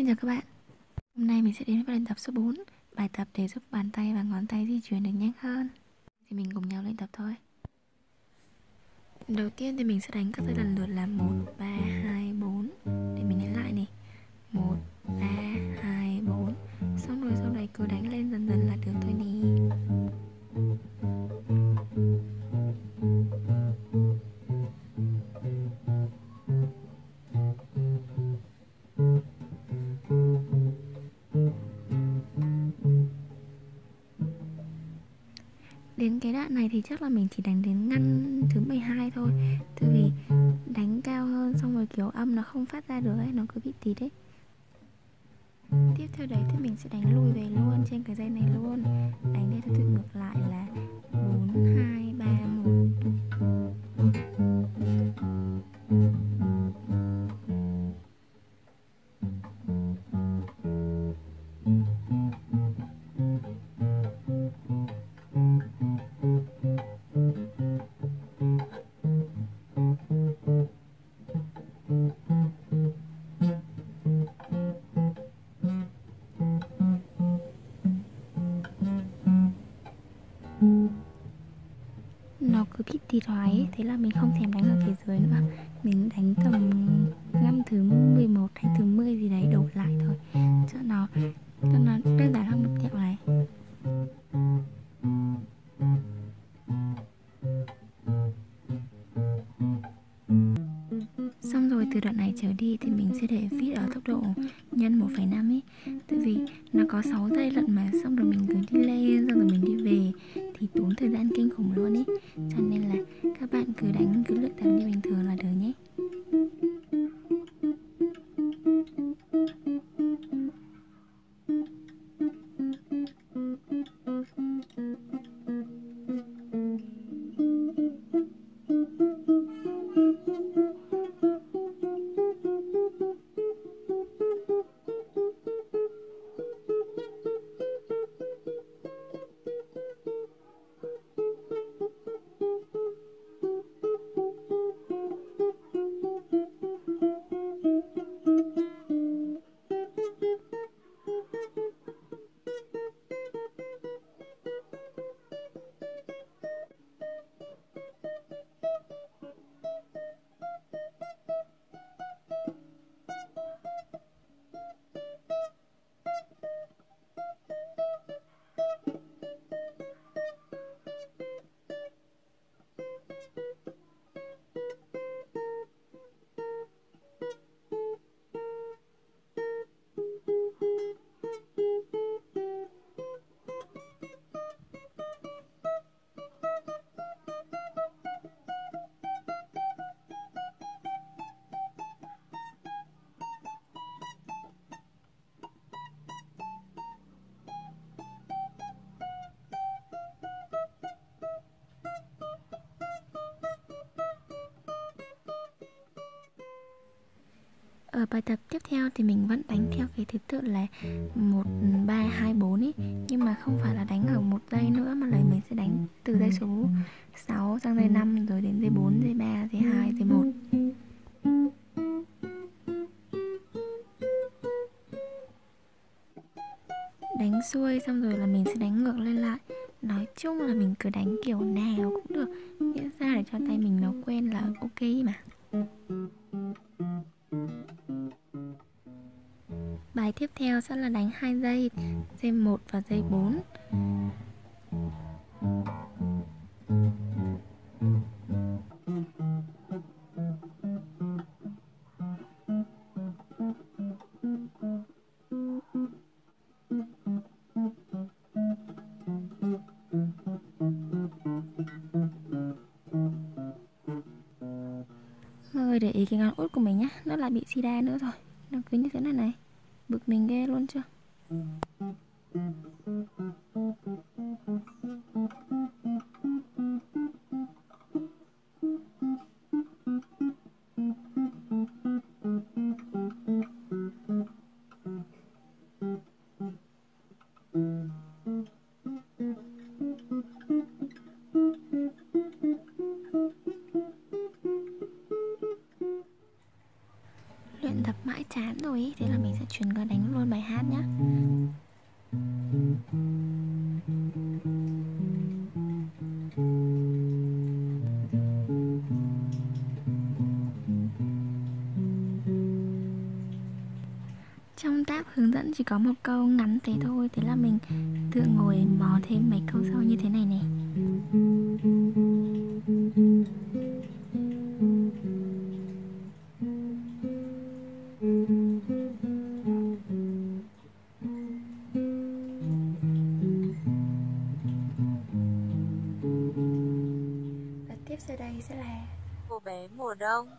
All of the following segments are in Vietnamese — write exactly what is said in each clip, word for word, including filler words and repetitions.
chào các bạn. Hôm nay mình sẽ đến với bài tập số bốn, bài tập để giúp bàn tay và ngón tay di chuyển được nhanh hơn. Thì mình cùng nhau lên tập thôi. Đầu tiên thì mình sẽ đánh các dây lần lượt là một, ba, hai, bốn. Để mình đánh lại này. một, ba, hai, bốn. Xong rồi sau đấy cứ đánh lên dần dần là được thôi nè. Đến cái đoạn này thì chắc là mình chỉ đánh đến ngăn thứ mười hai thôi. Tại vì đánh cao hơn xong rồi kiểu âm nó không phát ra được ấy, nó cứ bị tịt ấy. Tiếp theo đấy thì mình sẽ đánh lùi về luôn trên cái dây này luôn. Đánh theo thứ tự ngược lại là bốn, hai, ba, một. Nó cứ bị tịt hoài ấy, thế là mình không thèm đánh ở phía dưới nữa. Mình đánh tầm ngăn thứ mười một hay thứ mười gì đấy đổ lại thôi, cho nó cho nó đơn giản hơn một tẹo này. Xong rồi từ đoạn này trở đi thì mình sẽ để vít ở tốc độ nhân một phẩy năm ấy. Tại vì nó có sáu giây lận mà, xong rồi mình cứ đi lên xong rồi mình đi về thì tốn thời gian kinh khủng luôn ấy. Cho nên là các bạn cứ đánh, cứ luyện tập như bình thường là được nhé. Ở bài tập tiếp theo thì mình vẫn đánh theo cái thứ tự là một, ba, hai, bốn ấy. Nhưng mà không phải là đánh ở một giây nữa, mà là mình sẽ đánh từ dây số sáu sang dây năm, rồi đến dây bốn, dây ba, dây hai, dây một. Đánh xuôi xong rồi là mình sẽ đánh ngược lên lại. Nói chung là mình cứ đánh kiểu nào cũng được, miễn sao để cho tay mình nó quen là ok mà. Bài tiếp theo sẽ là đánh hai dây, dây một và dây bốn. Mọi người để ý cái ngón út của mình nhá, nó lại bị xi đa nữa rồi. Nó cứ như thế này này, bực mình ghê luôn chưa. luyện tập mãi chán rồi ý. Thế là mình sẽ chuyển qua đánh luôn bài hát nhá. Trong tab hướng dẫn chỉ có một câu ngắn thế thôi. Thế là mình tự ngồi mò thêm mấy câu sau như thế này này. Và tiếp sau đây sẽ là Cô bé mùa đông.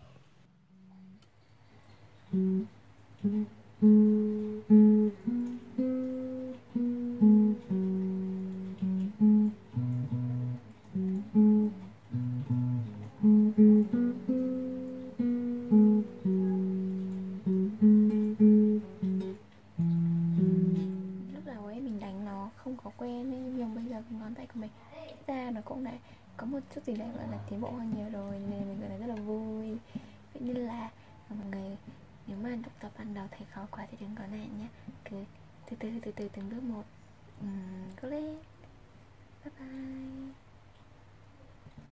lúc đầu ấy mình đánh nó không có quen ấy, nhưng bây giờ cái ngón tay của mình ra nó cũng đã có một chút gì đấy gọi là tiến bộ hơn nhiều rồi, nên mình cảm thấy rất là vui. Vậy nên là mọi người, nếu mà lúc tập ban đầu thấy khó quá thì đừng có nản nhé, cứ từ từ từ từ từng bước một. uhm, Cố lên. Bye bye.